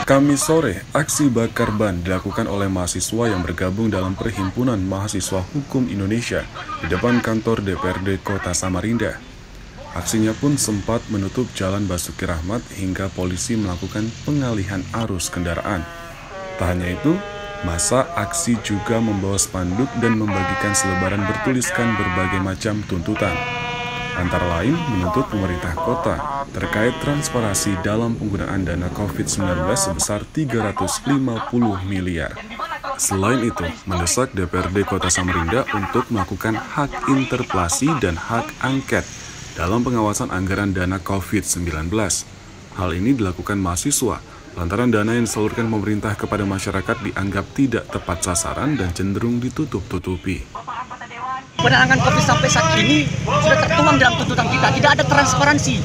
Kamis sore, aksi bakar ban dilakukan oleh mahasiswa yang bergabung dalam Perhimpunan Mahasiswa Hukum Indonesia di depan kantor DPRD Kota Samarinda. Aksinya pun sempat menutup Jalan Basuki Rahmat hingga polisi melakukan pengalihan arus kendaraan. Tak hanya itu, massa aksi juga membawa spanduk dan membagikan selebaran bertuliskan berbagai macam tuntutan. Antara lain menuntut pemerintah kota terkait transparansi dalam penggunaan dana COVID-19 sebesar 350 miliar. Selain itu, mendesak DPRD Kota Samarinda untuk melakukan hak interpelasi dan hak angket dalam pengawasan anggaran dana COVID-19. Hal ini dilakukan mahasiswa lantaran dana yang disalurkan pemerintah kepada masyarakat dianggap tidak tepat sasaran dan cenderung ditutup-tutupi. Penanganan COVID sampai saat ini sudah tertuang dalam tuntutan kita, tidak ada transparansi.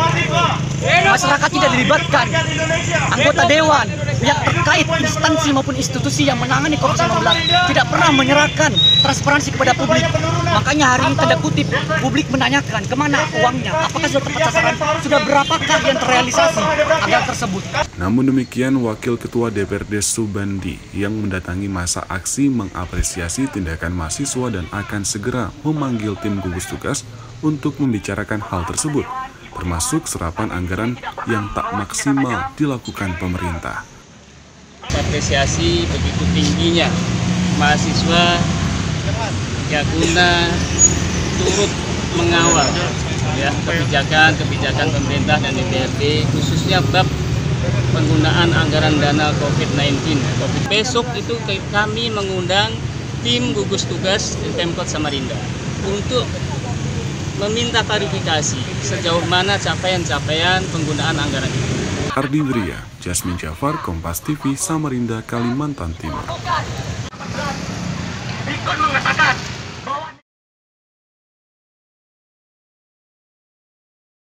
Masyarakat tidak dilibatkan, anggota dewan, pihak terkait, instansi maupun institusi yang menangani COVID-19 tidak pernah menyerahkan transparansi kepada publik. Makanya hari ini tanda kutip, publik menanyakan kemana uangnya, apakah sudah tepat sasaran, sudah berapakah yang terrealisasi anggaran tersebut. Namun demikian, Wakil Ketua DPRD Subandi yang mendatangi masa aksi mengapresiasi tindakan mahasiswa dan akan segera memanggil tim gugus tugas untuk membicarakan hal tersebut, termasuk serapan anggaran yang tak maksimal dilakukan pemerintah. Apresiasi begitu tingginya mahasiswa ya guna turut mengawal ya kebijakan pemerintah dan DPRD khususnya bab penggunaan anggaran dana COVID-19. Besok itu kami mengundang tim gugus tugas Pemkot Samarinda untuk meminta klarifikasi sejauh mana capaian-capaian penggunaan anggaran itu. Ardi Bria, Jasmine Jafar, Kompas TV, Samarinda, Kalimantan Timur.